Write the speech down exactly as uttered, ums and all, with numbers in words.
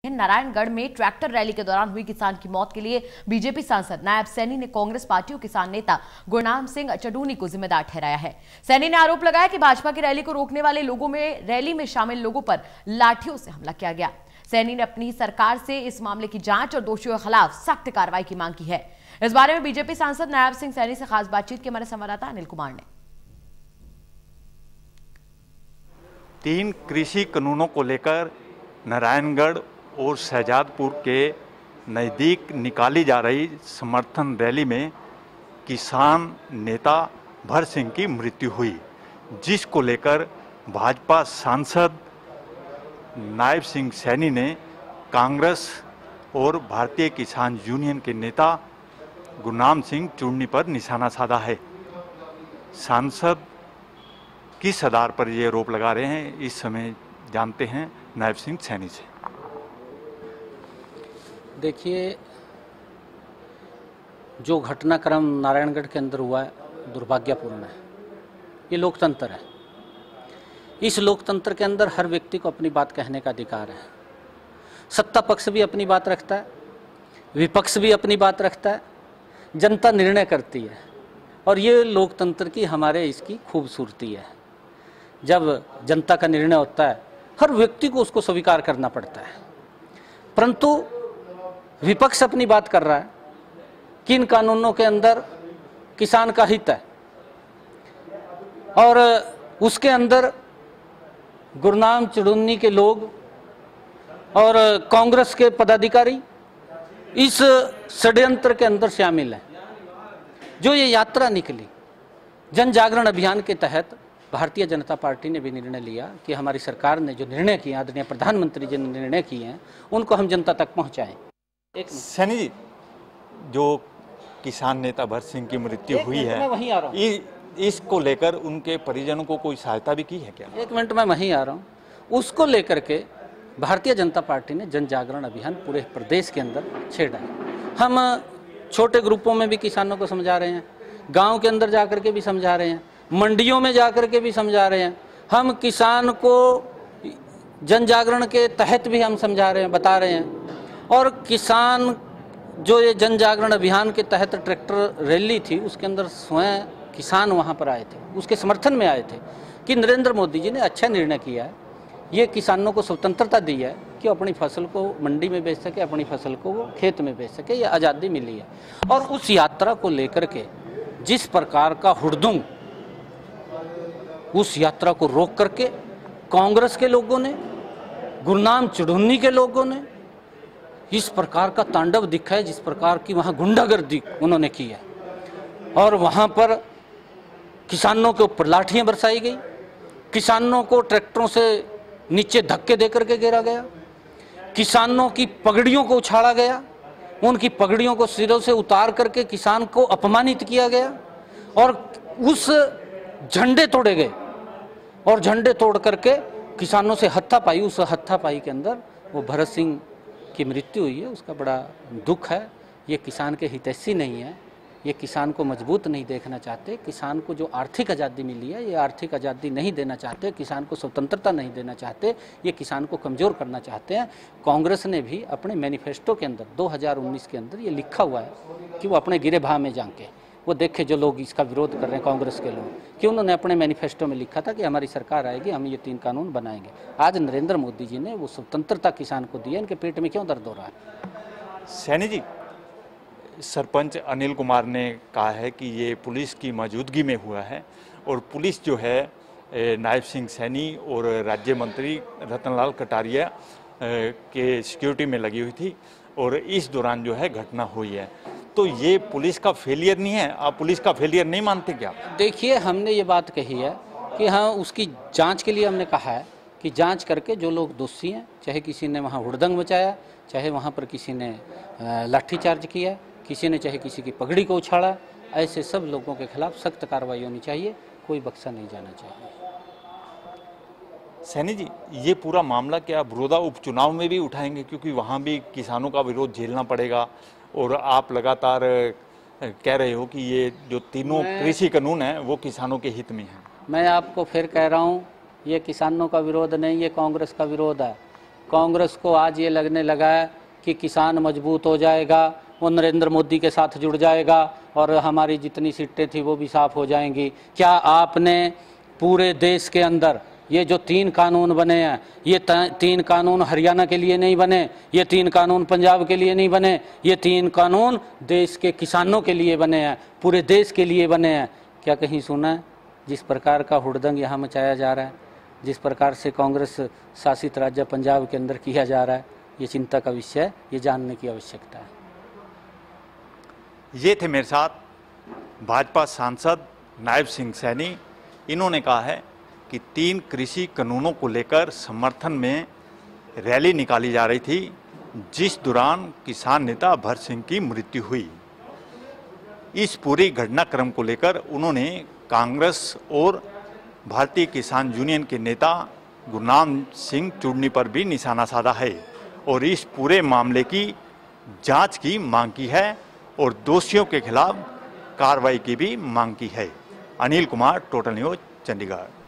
नारायणगढ़ में tractor rally के दौरान हुई किसान की मौत के लिए बीजेपी सांसद नायब सैनी ने कांग्रेस पार्टी और किसान नेता गुरनाम सिंह चडूनी को जिम्मेदार ठहराया है। सैनी ने आरोप लगाया कि भाजपा की रैली को रोकने वाले लोगों में रैली में शामिल लोगों पर लाठियों से हमला किया गया। सैनी ने अपनी सरकार से इस मामले की जांच और दोषियों के खिलाफ सख्त कार्रवाई की मांग की है। इस बारे में बीजेपी सांसद नायब सिंह सैनी से खास बातचीत के हमारे संवाददाता अनिल कुमार ने। तीन कृषि कानूनों को लेकर नारायणगढ़ और शहजादपुर के नज़दीक निकाली जा रही समर्थन रैली में किसान नेता भर सिंह की मृत्यु हुई, जिसको लेकर भाजपा सांसद नायब सिंह सैनी ने कांग्रेस और भारतीय किसान यूनियन के नेता गुरनाम सिंह चूड़नी पर निशाना साधा है। सांसद किस आधार पर ये आरोप लगा रहे हैं, इस समय जानते हैं नायब सिंह सैनी से। देखिए, जो घटनाक्रम नारायणगढ़ के अंदर हुआ है दुर्भाग्यपूर्ण है। ये लोकतंत्र है। इस लोकतंत्र के अंदर हर व्यक्ति को अपनी बात कहने का अधिकार है। सत्ता पक्ष भी अपनी बात रखता है, विपक्ष भी अपनी बात रखता है, जनता निर्णय करती है और ये लोकतंत्र की हमारे इसकी खूबसूरती है। जब जनता का निर्णय होता है हर व्यक्ति को उसको स्वीकार करना पड़ता है, परंतु विपक्ष अपनी बात कर रहा है कि इन कानूनों के अंदर किसान का हित है और उसके अंदर गुरनाम चडूनी के लोग और कांग्रेस के पदाधिकारी इस षड्यंत्र के अंदर शामिल हैं। जो ये यात्रा निकली जन जागरण अभियान के तहत, भारतीय जनता पार्टी ने भी निर्णय लिया कि हमारी सरकार ने जो निर्णय किए, आदरणीय प्रधानमंत्री जी ने निर्णय किए हैं, उनको हम जनता तक पहुंचाएं। एक सैनी जी, जो किसान नेता भर सिंह की मृत्यु हुई है, मैं वहीं आ रहा हूं। इ, इसको लेकर उनके परिजनों को कोई सहायता भी की है क्या? एक मिनट में वहीं आ रहा हूं। उसको लेकर के भारतीय जनता पार्टी ने जन जागरण अभियान पूरे प्रदेश के अंदर छेड़ा है। हम छोटे ग्रुपों में भी किसानों को समझा रहे हैं, गांव के अंदर जाकर के भी समझा रहे हैं, मंडियों में जाकर के भी समझा रहे हैं। हम किसान को जन जागरण के तहत भी हम समझा रहे हैं, बता रहे हैं। और किसान जो ये जन जागरण अभियान के तहत ट्रैक्टर रैली थी, उसके अंदर स्वयं किसान वहाँ पर आए थे, उसके समर्थन में आए थे कि नरेंद्र मोदी जी ने अच्छा निर्णय किया है। ये किसानों को स्वतंत्रता दी है कि अपनी फसल को मंडी में बेच सके, अपनी फसल को वो खेत में बेच सके, ये आज़ादी मिली है। और उस यात्रा को लेकर के जिस प्रकार का हुड़दंग, उस यात्रा को रोक करके कांग्रेस के लोगों ने, गुरनाम चडूनी के लोगों ने इस प्रकार का तांडव दिखा है, जिस प्रकार की वहाँ गुंडागर्दी उन्होंने की है। और वहाँ पर किसानों के ऊपर लाठियाँ बरसाई गई, किसानों को ट्रैक्टरों से नीचे धक्के देकर के गिरा गया, किसानों की पगड़ियों को उछाला गया, उनकी पगड़ियों को सिरों से उतार करके किसान को अपमानित किया गया और उस झंडे तोड़े गए और झंडे तोड़ करके किसानों से हत्थापाई, उस हत्थापाई के अंदर वो भरत सिंह की मृत्यु हुई है। उसका बड़ा दुख है। ये किसान के हितैषी नहीं है, ये किसान को मजबूत नहीं देखना चाहते। किसान को जो आर्थिक आज़ादी मिली है, ये आर्थिक आज़ादी नहीं देना चाहते, किसान को स्वतंत्रता नहीं देना चाहते, ये किसान को कमज़ोर करना चाहते हैं। कांग्रेस ने भी अपने मैनिफेस्टो के अंदर दो हज़ार उन्नीस के अंदर ये लिखा हुआ है कि वो अपने गिरे भाव में जाके वो देखे, जो लोग इसका विरोध कर रहे हैं कांग्रेस के लोग, कि उन्होंने अपने मैनिफेस्टो में लिखा था कि हमारी सरकार आएगी, हम ये तीन कानून बनाएंगे। आज नरेंद्र मोदी जी ने वो स्वतंत्रता किसान को दी है, इनके पेट में क्यों दर्द हो रहा है? सैनी जी, सरपंच अनिल कुमार ने कहा है कि ये पुलिस की मौजूदगी में हुआ है और पुलिस जो है नायब सिंह सैनी और राज्य मंत्री रतनलाल कटारिया के सिक्योरिटी में लगी हुई थी और इस दौरान जो है घटना हुई है। तो ये पुलिस का फेलियर नहीं है? आप पुलिस का फेलियर नहीं मानते क्या? देखिए, हमने ये बात कही है कि हाँ, उसकी जांच के लिए हमने कहा है कि जांच करके जो लोग दोषी हैं, चाहे किसी ने वहाँ हुड़दंग मचाया, चाहे वहाँ पर किसी ने लाठीचार्ज किया, किसी ने चाहे किसी की पगड़ी को उछाड़ा, ऐसे सब लोगों के खिलाफ सख्त कार्रवाई होनी चाहिए, कोई बख्शा नहीं जाना चाहिए। सैनी जी, ये पूरा मामला क्या बड़ौदा उपचुनाव में भी उठाएंगे, क्योंकि वहाँ भी किसानों का विरोध झेलना पड़ेगा और आप लगातार कह रहे हो कि ये जो तीनों कृषि कानून हैं वो किसानों के हित में हैं। मैं आपको फिर कह रहा हूँ, ये किसानों का विरोध नहीं, ये कांग्रेस का विरोध है। कांग्रेस को आज ये लगने लगा है कि किसान मजबूत हो जाएगा, वो नरेंद्र मोदी के साथ जुड़ जाएगा और हमारी जितनी सीटें थी वो भी साफ हो जाएंगी। क्या आपने पूरे देश के अंदर ये जो तीन कानून बने हैं, ये तीन कानून हरियाणा के लिए नहीं बने, ये तीन कानून पंजाब के लिए नहीं बने, ये तीन कानून देश के किसानों के लिए बने हैं, पूरे देश के लिए बने हैं। क्या कहीं सुना है? जिस प्रकार का हुड़दंग यहाँ मचाया जा रहा है, जिस प्रकार से कांग्रेस शासित राज्य पंजाब के अंदर किया जा रहा है, ये चिंता का विषय है, ये जानने की आवश्यकता है। ये थे मेरे साथ भाजपा सांसद नायब सिंह सैनी। इन्होंने कहा है कि तीन कृषि कानूनों को लेकर समर्थन में रैली निकाली जा रही थी, जिस दौरान किसान नेता भरत सिंह की मृत्यु हुई। इस पूरी घटनाक्रम को लेकर उन्होंने कांग्रेस और भारतीय किसान यूनियन के नेता गुरनाम सिंह चुड़नी पर भी निशाना साधा है और इस पूरे मामले की जांच की मांग की है और दोषियों के खिलाफ कार्रवाई की भी मांग की है। Anil Kumar, total news, Chandigarh.